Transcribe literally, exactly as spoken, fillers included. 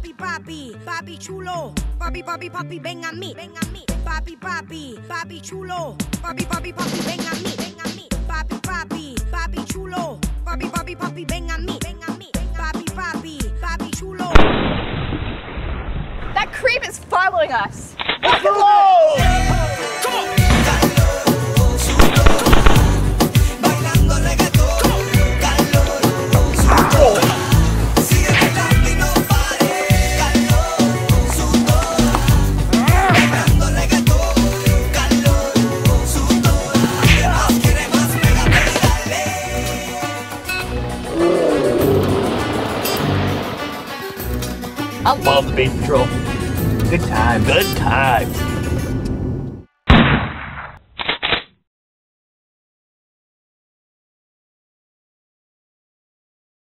Papi, papi, papi chulo. Papi, papi, papi, ven a mí, ven a mí. Papi, papi, papi chulo. Papi, papi, papi, ven a mí, ven a mí. Papi, papi, papi chulo. Papi, papi, papi, ven a mí, ven a mí. Papi, papi, papi chulo. That creep is following us. Come on! Come on! I love Beach Patrol. Good time. Good times.